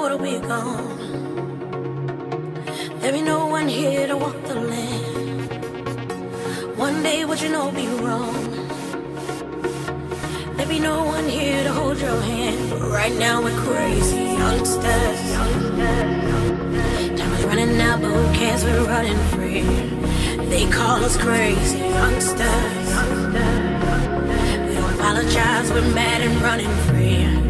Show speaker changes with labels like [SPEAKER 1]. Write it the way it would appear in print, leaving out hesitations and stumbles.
[SPEAKER 1] till we're gone. There be no one here to walk the land. One day what you know be wrong. There be no one here to hold your hand. But right now we're crazy youngsters. Time is running out, but who cares? We're running free. They call us crazy youngsters. We don't apologize, we're mad and running free.